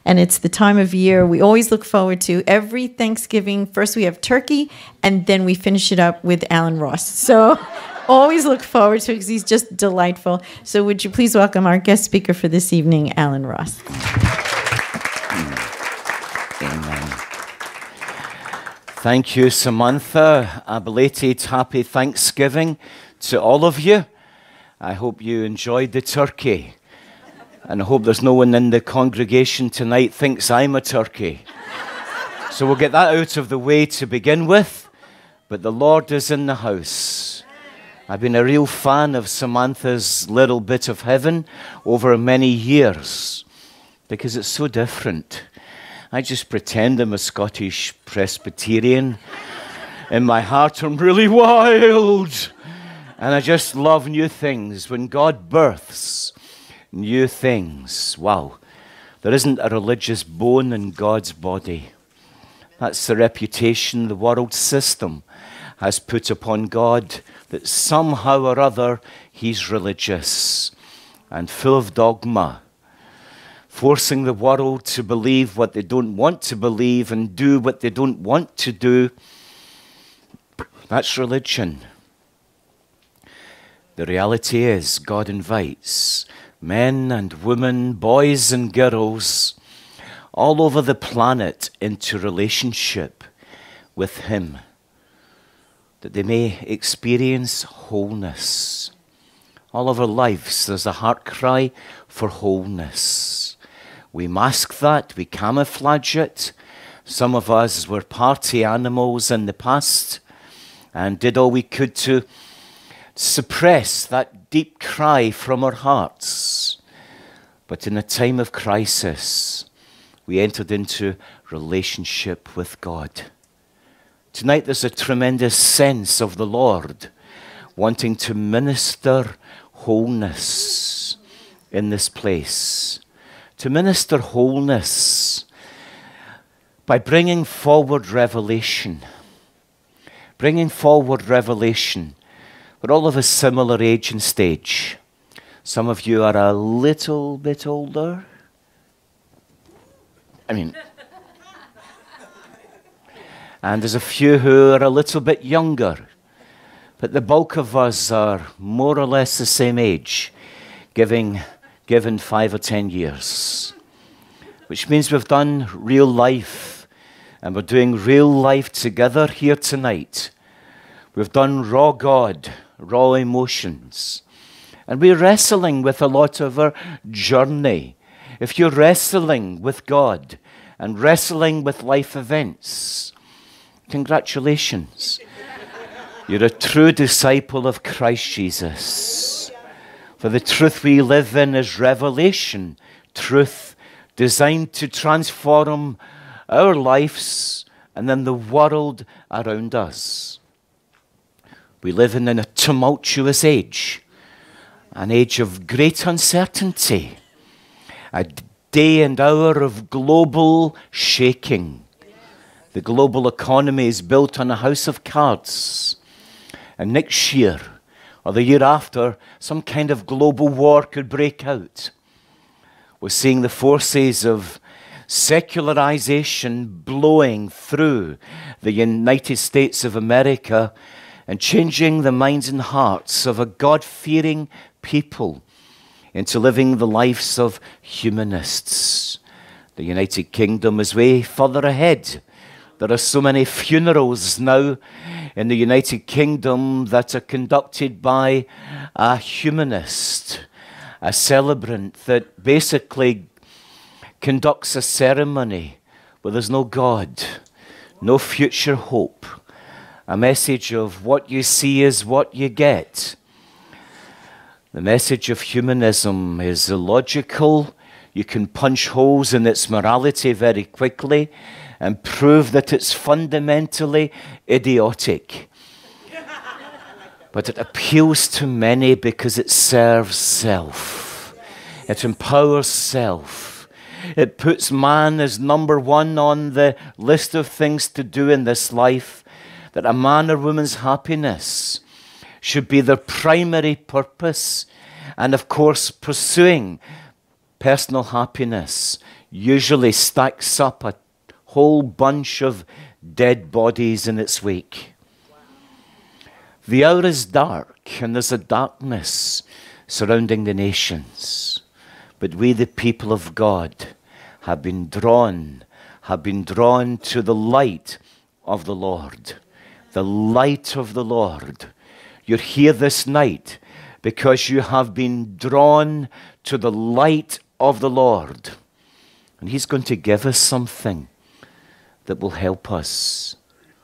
And it's the time of year we always look forward to. Every Thanksgiving, first we have turkey, and then we finish it up with Alan Ross. So always look forward to it because he's just delightful. So would you please welcome our guest speaker for this evening, Alan Ross. Amen. Thank you, Samantha. A belated happy Thanksgiving to all of you. I hope you enjoyed the turkey. And I hope there's no one in the congregation tonight thinks I'm a turkey. So we'll get that out of the way to begin with. But the Lord is in the house. I've been a real fan of Samantha's little bit of heaven over many years because it's so different. I just pretend I'm a Scottish Presbyterian. In my heart, I'm really wild. And I just love new things. When God births new things, wow, there isn't a religious bone in God's body. That's the reputation the world system has put upon God, that somehow or other he's religious and full of dogma, forcing the world to believe what they don't want to believe and do what they don't want to do. That's religion. The reality is God invites men and women, boys and girls, all over the planet into relationship with Him, that they may experience wholeness. All of our lives, there's a heart cry for wholeness. We mask that, we camouflage it. Some of us were party animals in the past and did all we could to suppress that deep cry from our hearts. But in a time of crisis, we entered into relationship with God. Tonight there's a tremendous sense of the Lord wanting to minister wholeness in this place. To minister wholeness by bringing forward revelation. Bringing forward revelation. We're all of a similar age and stage. Some of you are a little bit older. And there's a few who are a little bit younger. But the bulk of us are more or less the same age, given 5 or 10 years. Which means we've done real life, and we're doing real life together here tonight. We've done raw God, raw emotions. And we're wrestling with a lot of our journey. If you're wrestling with God and wrestling with life events, congratulations. You're a true disciple of Christ Jesus. For the truth we live in is revelation, truth designed to transform our lives and then the world around us. We live in a tumultuous age, an age of great uncertainty, a day and hour of global shaking. The global economy is built on a house of cards. And next year, or the year after, some kind of global war could break out. We're seeing the forces of secularization blowing through the United States of America and changing the minds and hearts of a God-fearing people into living the lives of humanists. The United Kingdom is way further ahead. There are so many funerals now in the United Kingdom that are conducted by a humanist, a celebrant that basically conducts a ceremony where there's no God, no future hope, a message of what you see is what you get. The message of humanism is illogical. You can punch holes in its morality very quickly and prove that it's fundamentally idiotic. But it appeals to many because it serves self. It empowers self. It puts man as number one on the list of things to do in this life, that a man or woman's happiness should be their primary purpose, and of course pursuing personal happiness usually stacks up a whole bunch of dead bodies in its wake. The hour is dark, and there's a darkness surrounding the nations. But we, the people of God, have been drawn to the light of the Lord. The light of the Lord. You're here this night because you have been drawn to the light of the Lord. And He's going to give us something that will help us.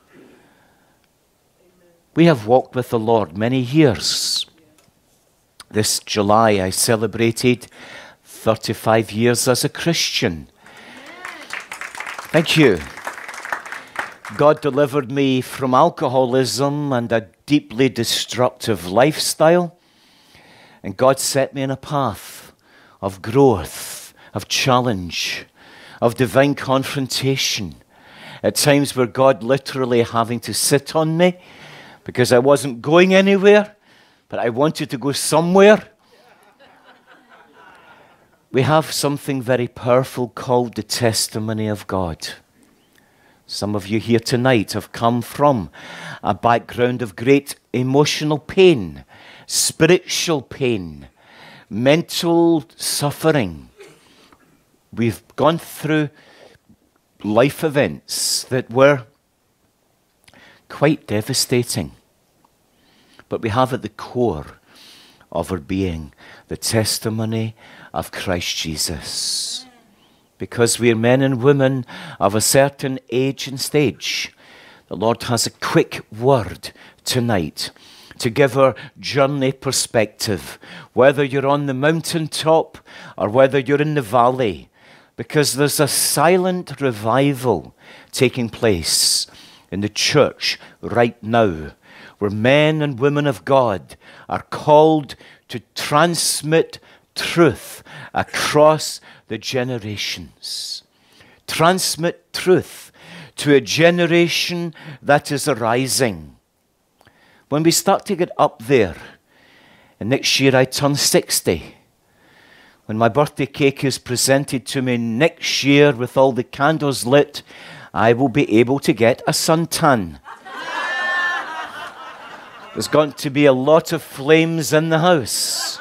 We have walked with the Lord many years. This July I celebrated 35 years as a Christian. Thank you. God delivered me from alcoholism and a deeply destructive lifestyle. And God set me on a path of growth, of challenge, of divine confrontation. At times where God literally having to sit on me because I wasn't going anywhere, but I wanted to go somewhere. We have something very powerful called the testimony of God. Some of you here tonight have come from a background of great emotional pain, spiritual pain, mental suffering. We've gone through life events that were quite devastating. But we have at the core of our being the testimony of Christ Jesus. Because we are men and women of a certain age and stage, the Lord has a quick word tonight to give our journey perspective, whether you're on the mountaintop or whether you're in the valley, because there's a silent revival taking place in the church right now, where men and women of God are called to transmit truth across the generations. Transmit truth to a generation that is arising. When we start to get up there, and next year I turn 60, when my birthday cake is presented to me next year with all the candles lit, I will be able to get a suntan. There's going to be a lot of flames in the house.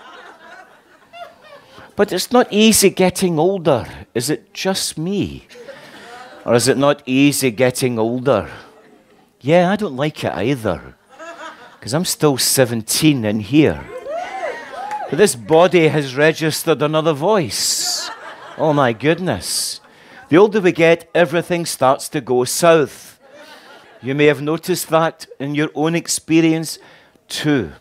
But it's not easy getting older. Is it just me? Or is it not easy getting older? Yeah, I don't like it either. Because I'm still 17 in here. But this body has registered another voice. Oh my goodness. The older we get, everything starts to go south. You may have noticed that in your own experience too.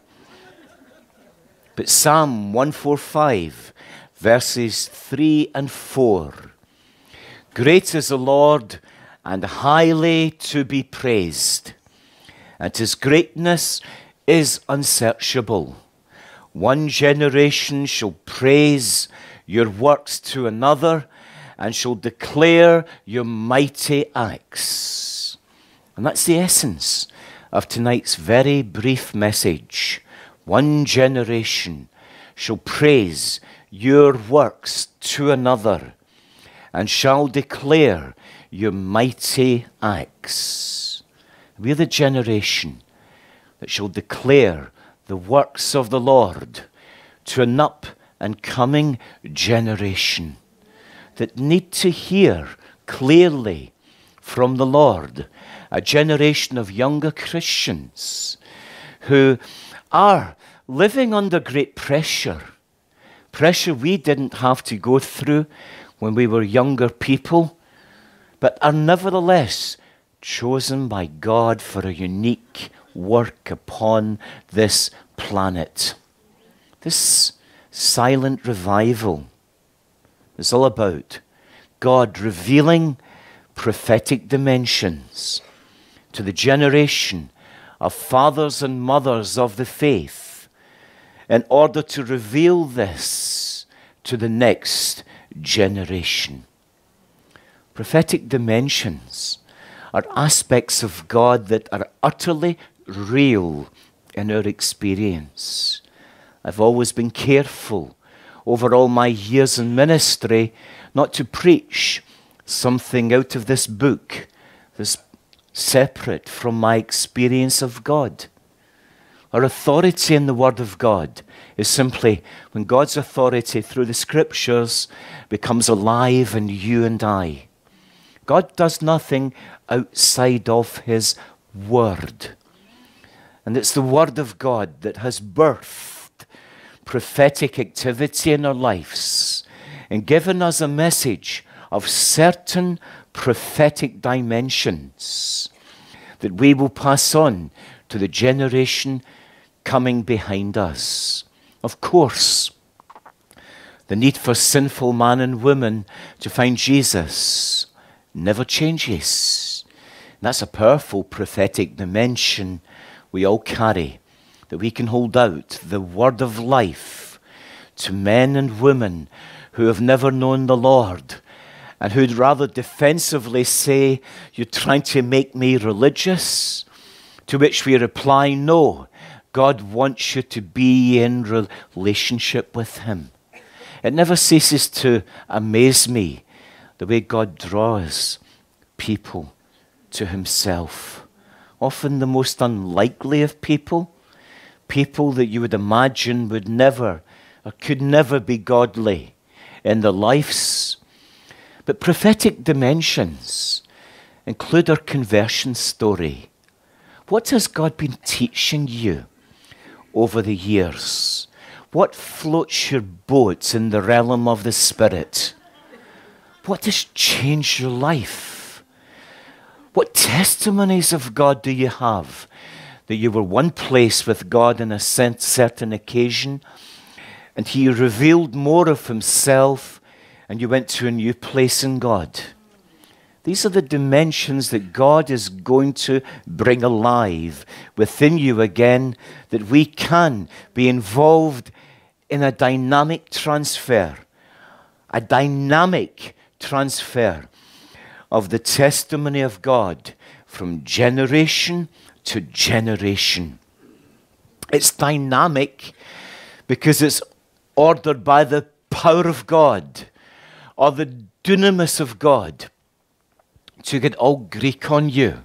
But Psalm 145, verses 3 and 4. Great is the Lord and highly to be praised, and His greatness is unsearchable. One generation shall praise your works to another, and shall declare your mighty acts. And that's the essence of tonight's very brief message. One generation shall praise your works to another, and shall declare your mighty acts. We're the generation that shall declare the works of the Lord to an up and coming generation that need to hear clearly from the Lord, a generation of younger Christians who are living under great pressure. Pressure we didn't have to go through when we were younger people, but are nevertheless chosen by God for a unique work upon this planet. This silent revival is all about God revealing prophetic dimensions to the generation of fathers and mothers of the faith in order to reveal this to the next generation. Prophetic dimensions are aspects of God that are utterly real in our experience. I've always been careful over all my years in ministry not to preach something out of this book that's separate from my experience of God. Our authority in the Word of God is simply when God's authority through the Scriptures becomes alive in you and I. God does nothing outside of His Word. And it's the Word of God that has birthed prophetic activity in our lives and given us a message of certain prophetic dimensions that we will pass on to the generation coming behind us. Of course, the need for sinful man and woman to find Jesus never changes. That's a powerful prophetic dimension we all carry, that we can hold out the word of life to men and women who have never known the Lord and who'd rather defensively say, "You're trying to make me religious?" To which we reply, "No, God wants you to be in relationship with Him." It never ceases to amaze me the way God draws people to Himself. Often the most unlikely of people, people that you would imagine would never or could never be godly in their lives. But prophetic dimensions include our conversion story. What has God been teaching you over the years? What floats your boat in the realm of the Spirit? What has changed your life? What testimonies of God do you have? That you were one place with God on a certain occasion, and He revealed more of Himself, and you went to a new place in God. These are the dimensions that God is going to bring alive within you again, that we can be involved in a dynamic transfer of the testimony of God from generation to generation. It's dynamic because it's ordered by the power of God or the dunamis of God. To get all Greek on you.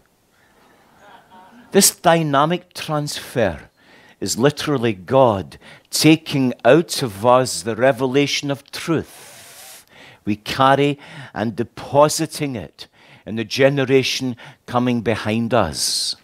This dynamic transfer is literally God taking out of us the revelation of truth we carry and depositing it in the generation coming behind us.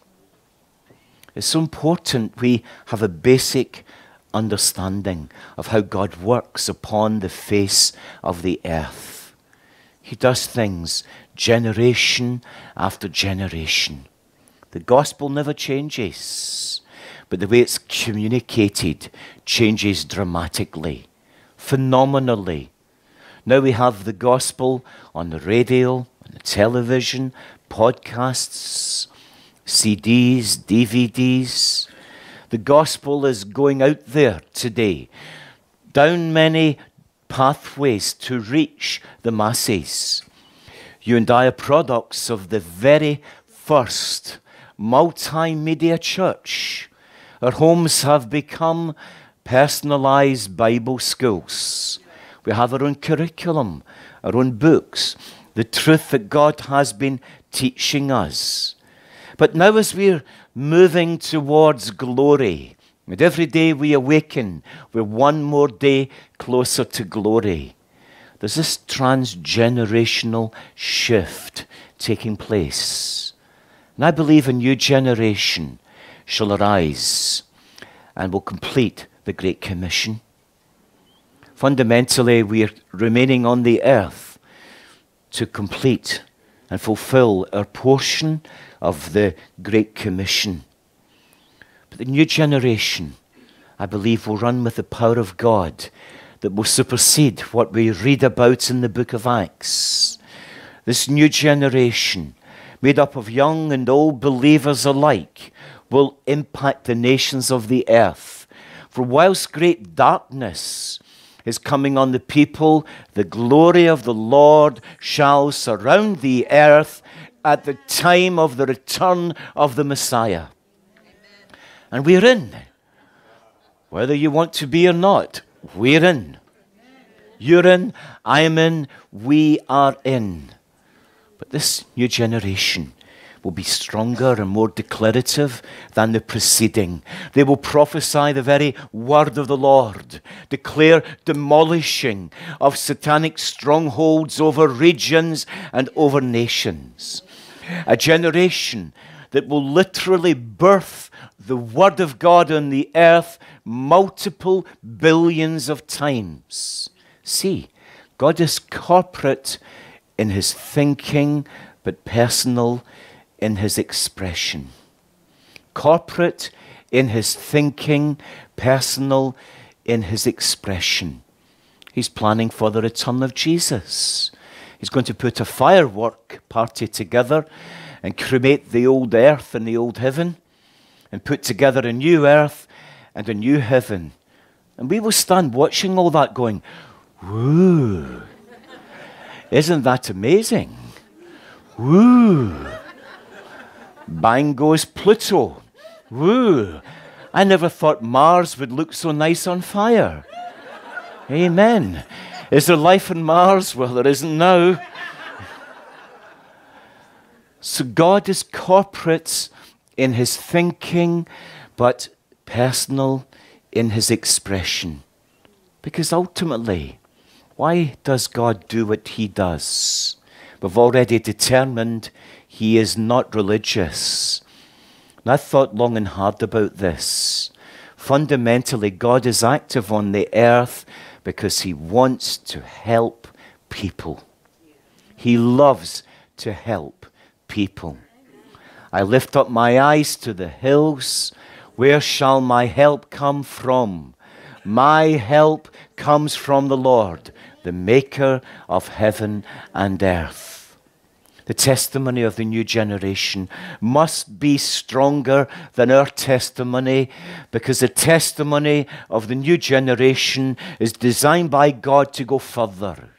It's so important we have a basic understanding of how God works upon the face of the earth. He does things generation after generation. The gospel never changes, but the way it's communicated changes dramatically, phenomenally. Now we have the gospel on the radio, on the television, podcasts, CDs, DVDs. The gospel is going out there today, down many pathways to reach the masses. You and I are products of the very first multimedia church. Our homes have become personalized Bible schools. We have our own curriculum, our own books, the truth that God has been teaching us. But now as we're moving towards glory, and every day we awaken, we're one more day closer to glory. There's this transgenerational shift taking place. And I believe a new generation shall arise and will complete the Great Commission. Fundamentally, we are remaining on the earth to complete and fulfill our portion of the Great Commission. But the new generation, I believe, will run with the power of God that will supersede what we read about in the book of Acts. This new generation, made up of young and old believers alike, will impact the nations of the earth. For whilst great darkness is coming on the people, the glory of the Lord shall surround the earth at the time of the return of the Messiah. Amen. And we're in. Whether you want to be or not, we're in. You're in, I'm in, we are in. But this new generation will be stronger and more declarative than the preceding. They will prophesy the very word of the Lord, declare demolishing of satanic strongholds over regions and over nations. A generation that will literally birth the word of God on the earth multiple billions of times. See, God is corporate in his thinking, but personal in his expression. Corporate in his thinking, personal in his expression. He's planning for the return of Jesus. He's going to put a firework party together and cremate the old earth and the old heaven and put together a new earth and a new heaven. And we will stand watching all that going, woo! Isn't that amazing? Woo! Bang goes Pluto. Woo! I never thought Mars would look so nice on fire. Amen. Is there life on Mars? Well, there isn't now. So God is corporate in his thinking, but personal in his expression. Because ultimately, why does God do what he does? We've already determined he is not religious. And I thought long and hard about this. Fundamentally, God is active on the earth because he wants to help people. He loves to help people. I lift up my eyes to the hills. Where shall my help come from? My help comes from the Lord, the maker of heaven and earth. The testimony of the new generation must be stronger than our testimony, because the testimony of the new generation is designed by God to go further.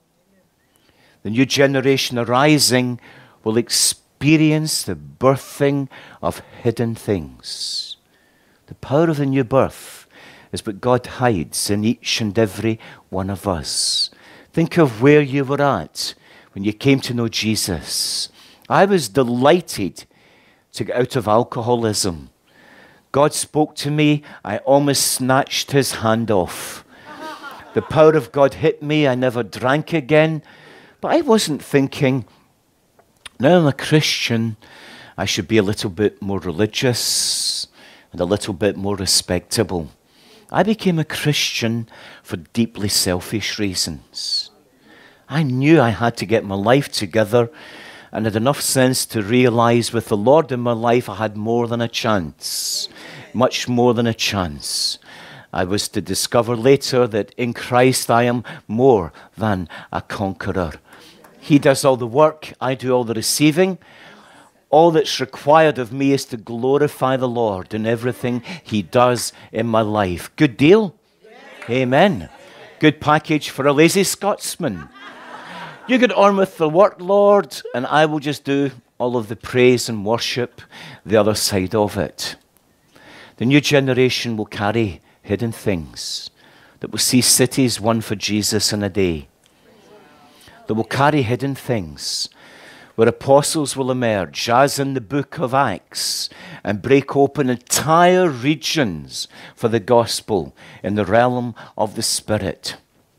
The new generation arising will experience the birthing of hidden things. The power of the new birth is what God hides in each and every one of us. Think of where you were at when you came to know Jesus. I was delighted to get out of alcoholism. God spoke to me. I almost snatched his hand off. The power of God hit me. I never drank again. But I wasn't thinking, now I'm a Christian, I should be a little bit more religious and a little bit more respectable. I became a Christian for deeply selfish reasons. I knew I had to get my life together and had enough sense to realize with the Lord in my life I had more than a chance, much more than a chance. I was to discover later that in Christ I am more than a conqueror. He does all the work, I do all the receiving. All that's required of me is to glorify the Lord in everything he does in my life. Good deal? Yeah. Amen. Good package for a lazy Scotsman. You get on with the work, Lord, and I will just do all of the praise and worship, the other side of it. The new generation will carry hidden things, that will see cities won for Jesus in a day, that will carry hidden things, where apostles will emerge, as in the book of Acts, and break open entire regions for the gospel in the realm of the Spirit.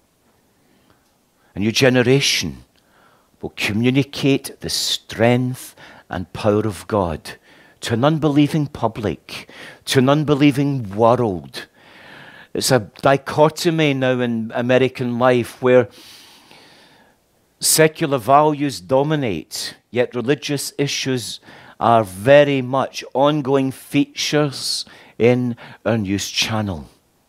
A new generation will communicate the strength and power of God to an unbelieving public, to an unbelieving world. It's a dichotomy now in American life where secular values dominate, yet religious issues are very much ongoing features in our news channel.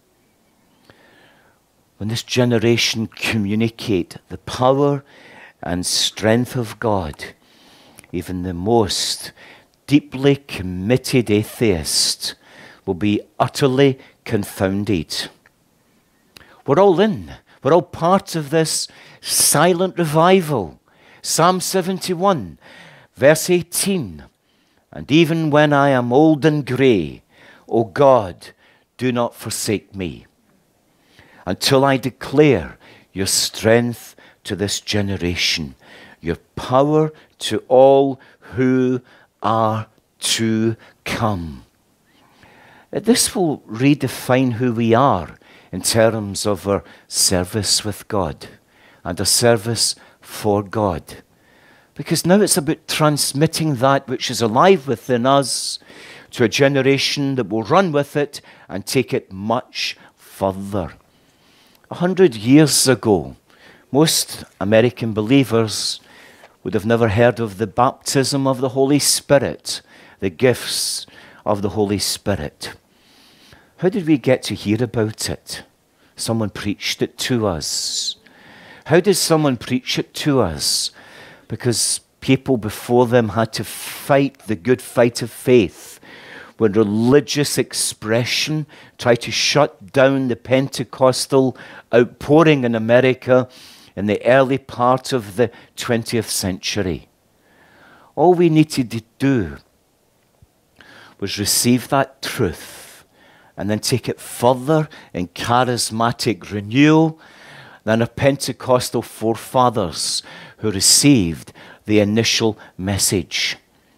When this generation communicate the power and strength of God, even the most deeply committed atheist will be utterly confounded. We're all in. We're all part of this silent revival. Psalm 71, verse 18. And even when I am old and grey, O God, do not forsake me, until I declare your strength to this generation, your power to all who are to come. This will redefine who we are in terms of our service with God and our service for God. Because now it's about transmitting that which is alive within us to a generation that will run with it and take it much further. 100 years ago, most American believers would have never heard of the baptism of the Holy Spirit, the gifts of the Holy Spirit. How did we get to hear about it? Someone preached it to us. How did someone preach it to us? Because people before them had to fight the good fight of faith when religious expression tried to shut down the Pentecostal outpouring in America in the early part of the 20th century. All we needed to do was receive that truth and then take it further in charismatic renewal than our Pentecostal forefathers who received the initial message.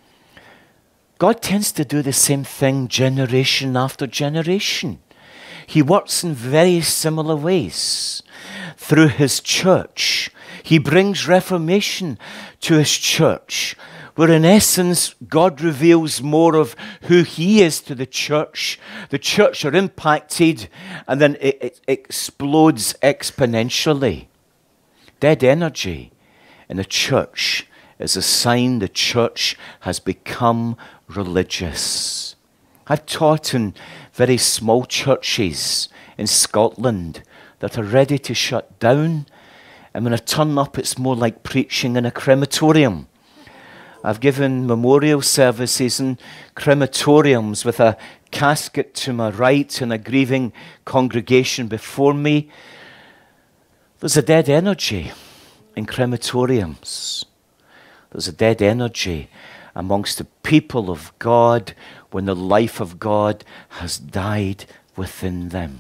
God tends to do the same thing generation after generation. He works in very similar ways. Through his church, he brings reformation to his church, where in essence God reveals more of who he is to the church. The church are impacted and then it explodes exponentially. Dead energy in a church is a sign the church has become religious. I've taught in very small churches in Scotland that are ready to shut down, and when I turn up it's more like preaching in a crematorium. I've given memorial services in crematoriums with a casket to my right and a grieving congregation before me. There's a dead energy in crematoriums. There's a dead energy amongst the people of God when the life of God has died within them.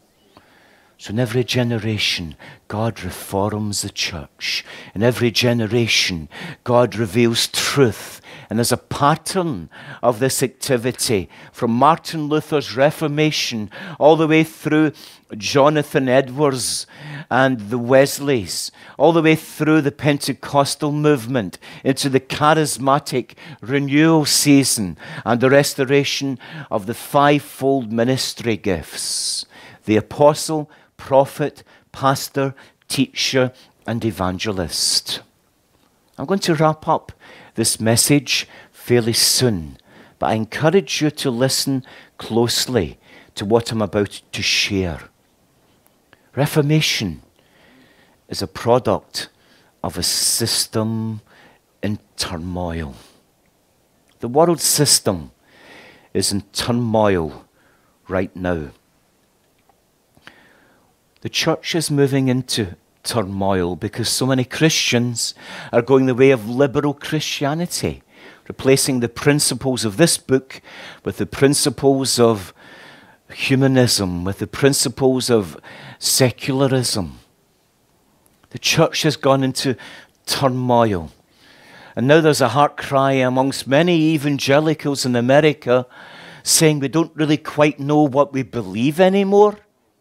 So in every generation, God reforms the church. In every generation, God reveals truth. And there's a pattern of this activity from Martin Luther's Reformation all the way through Jonathan Edwards and the Wesleys, all the way through the Pentecostal movement into the charismatic renewal season and the restoration of the fivefold ministry gifts: the apostle, prophet, pastor, teacher, and evangelist. I'm going to wrap up this message fairly soon, but I encourage you to listen closely to what I'm about to share. Reformation is a product of a system in turmoil. The world system is in turmoil right now. The church is moving into turmoil because so many Christians are going the way of liberal Christianity, replacing the principles of this book with the principles of humanism, with the principles of secularism. The church has gone into turmoil. And now there's a heart cry amongst many evangelicals in America saying we don't really quite know what we believe anymore.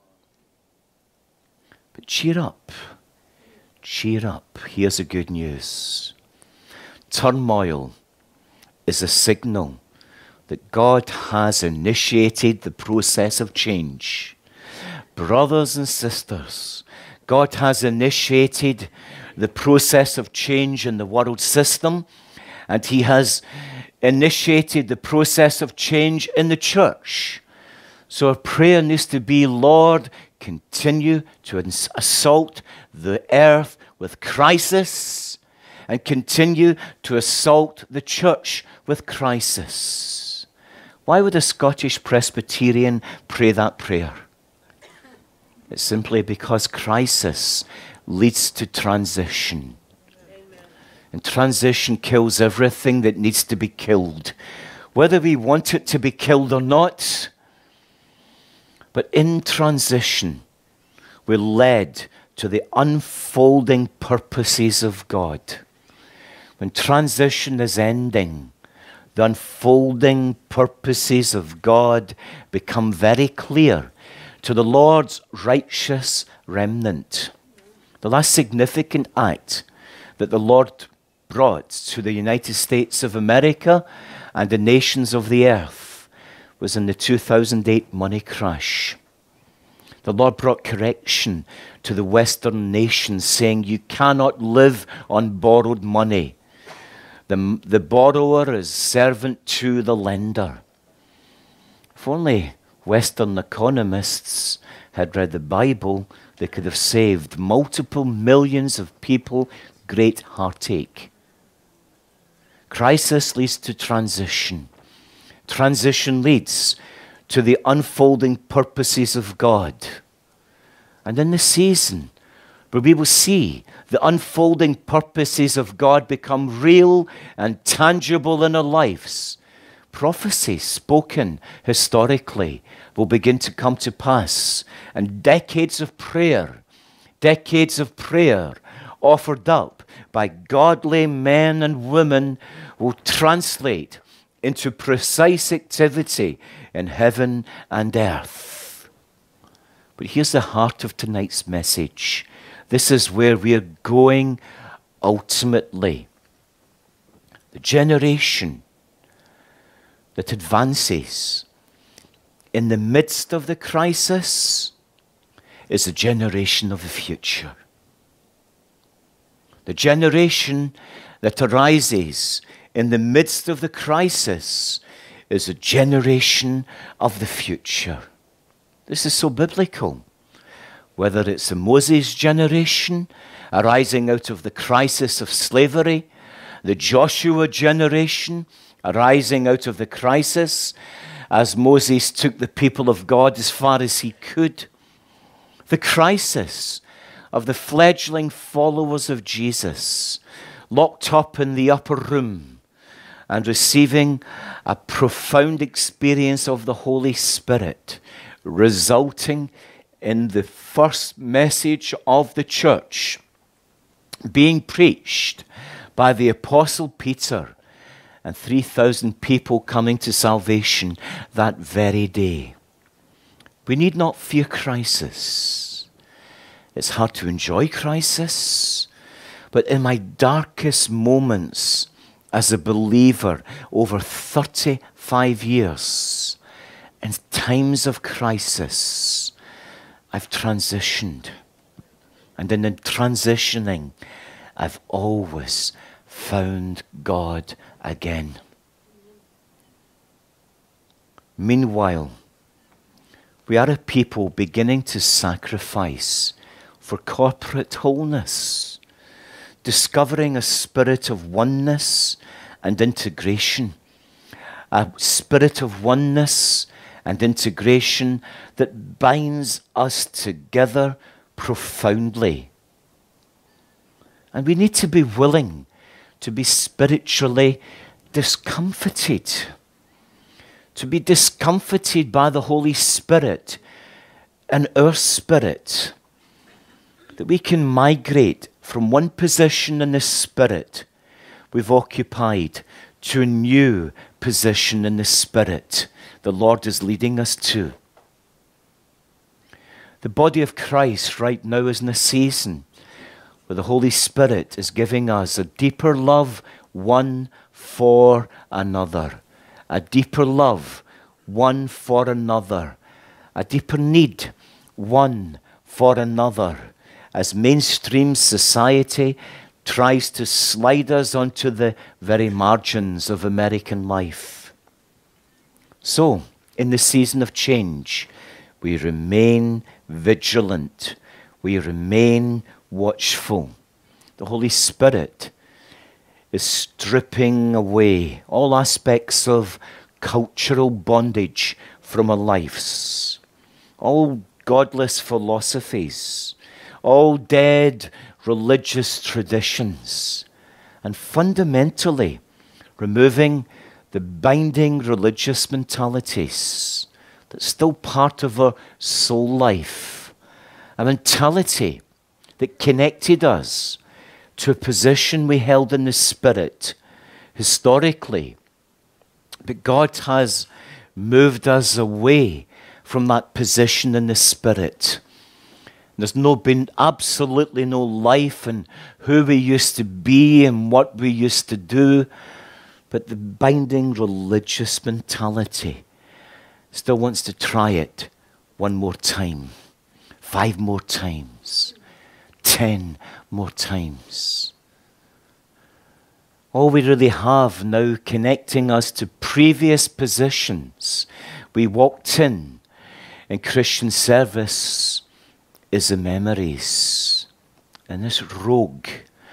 But cheer up. Cheer up. Here's the good news. Turmoil is a signal that God has initiated the process of change. Brothers and sisters, God has initiated the process of change in the world system, and he has initiated the process of change in the church. So our prayer needs to be, Lord, continue to assault the earth with crisis and continue to assault the church with crisis. Why would a Scottish Presbyterian pray that prayer? It's simply because crisis leads to transition. Amen. And transition kills everything that needs to be killed, whether we want it to be killed or not. But in transition, we're led to the unfolding purposes of God. When transition is ending, the unfolding purposes of God become very clear to the Lord's righteous remnant. The last significant act that the Lord brought to the United States of America and the nations of the earth was in the 2008 money crash. The Lord brought correction to the Western nations, saying, you cannot live on borrowed money. The borrower is servant to the lender. If only Western economists had read the Bible, they could have saved multiple millions of people great heartache. Crisis leads to transition. Transition leads to the unfolding purposes of God. And in the season where we will see the unfolding purposes of God become real and tangible in our lives, prophecies spoken historically will begin to come to pass, and decades of prayer offered up by godly men and women will translate into precise activity in heaven and earth. But here's the heart of tonight's message. This is where we're going ultimately. The generation that advances in the midst of the crisis is a generation of the future. The generation that arises in the midst of the crisis is a generation of the future. This is so biblical. Whether it's the Moses generation arising out of the crisis of slavery, the Joshua generation arising out of the crisis as Moses took the people of God as far as he could, the crisis of the fledgling followers of Jesus locked up in the upper room and receiving a profound experience of the Holy Spirit, resulting in the first message of the church being preached by the Apostle Peter, and 3,000 people coming to salvation that very day. We need not fear crisis. It's hard to enjoy crisis, but in my darkest moments as a believer over 35 years, in times of crisis, I've transitioned. And in the transitioning, I've always found God again. Meanwhile, we are a people beginning to sacrifice for corporate wholeness, discovering a spirit of oneness and integration, a spirit of oneness and integration that binds us together profoundly. And we need to be willing to be spiritually discomfited, to be discomfited by the Holy Spirit and our spirit, that we can migrate from one position in the Spirit we've occupied to a new position in the Spirit the Lord is leading us to. The body of Christ right now is in a season where the Holy Spirit is giving us a deeper love one for another, a deeper love one for another, a deeper need one for another, as mainstream society tries to slide us onto the very margins of American life. So, in the season of change, we remain vigilant. We remain watchful. The Holy Spirit is stripping away all aspects of cultural bondage from our lives, all godless philosophies, all dead religious traditions, and fundamentally removing the binding religious mentalities that's still part of our soul life, a mentality that connected us to a position we held in the Spirit historically. But God has moved us away from that position in the Spirit. There's been absolutely no life in who we used to be and what we used to do, but the binding religious mentality still wants to try it one more time, 5 more times, 10 more times. All we really have now connecting us to previous positions we walked in Christian service is the memories. And this rogue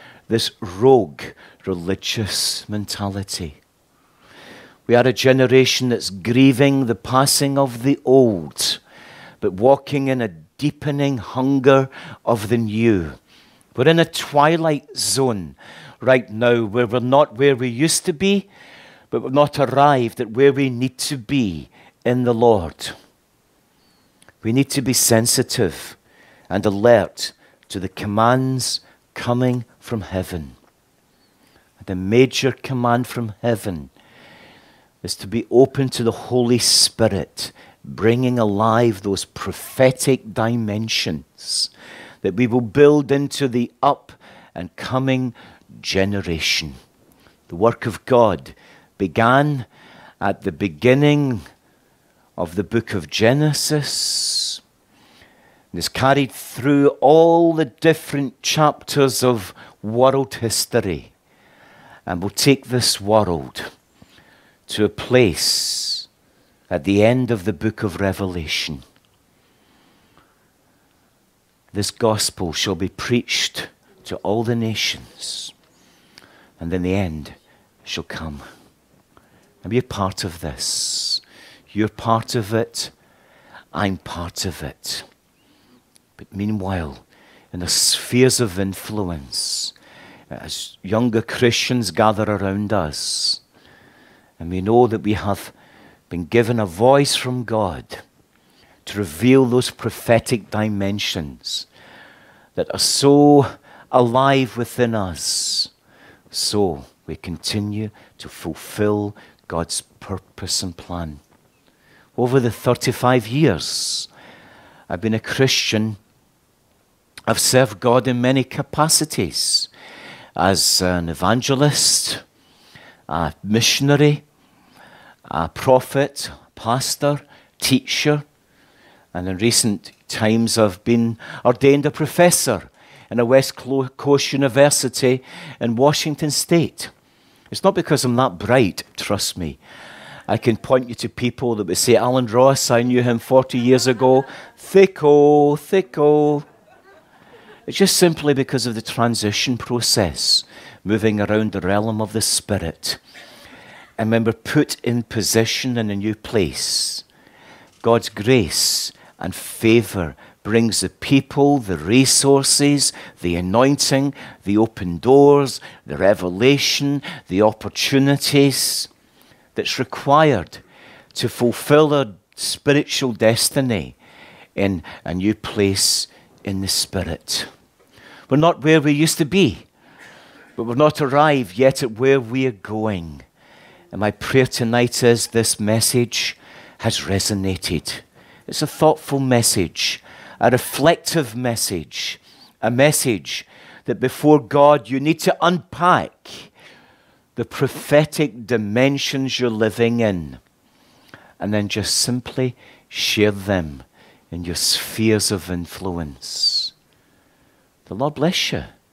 religious mentality. We are a generation that's grieving the passing of the old, but walking in a deepening hunger of the new. We're in a twilight zone right now where we're not where we used to be, but we're not arrived at where we need to be in the Lord. We need to be sensitive and alert to the commands coming from heaven. The major command from heaven is to be open to the Holy Spirit, bringing alive those prophetic dimensions that we will build into the up and coming generation. The work of God began at the beginning of the book of Genesis. And is carried through all the different chapters of world history. And will take this world to a place at the end of the book of Revelation. This gospel shall be preached to all the nations, and then the end shall come. And be a part of this. You're part of it. I'm part of it. But meanwhile, in the spheres of influence, as younger Christians gather around us, and we know that we have been given a voice from God to reveal those prophetic dimensions that are so alive within us, so we continue to fulfill God's purpose and plan. Over the 35 years I've been a Christian, I've served God in many capacities. As an evangelist, a missionary, a prophet, pastor, teacher, and in recent times I've been ordained a professor in a West Coast University in Washington State. It's not because I'm that bright, trust me. I can point you to people that would say, Alan Ross, I knew him 40 years ago. Thicko, thicko. It's just simply because of the transition process, moving around the realm of the Spirit. And when we're put in position in a new place, God's grace and favor brings the people, the resources, the anointing, the open doors, the revelation, the opportunities that's required to fulfill our spiritual destiny in a new place in the Spirit. We're not where we used to be, but we're not arrived yet at where we are going. And my prayer tonight is this message has resonated. It's a thoughtful message, a reflective message, a message that before God you need to unpack the prophetic dimensions you're living in and then just simply share them in your spheres of influence. The Lord bless you.